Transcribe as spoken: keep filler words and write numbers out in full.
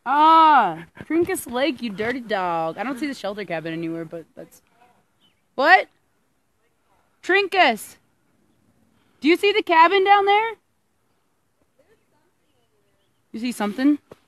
Ah, Trinkus Lake, you dirty dog. I don't see the shelter cabin anywhere, but that's... What? Trinkus! Do you see the cabin down there? You see something?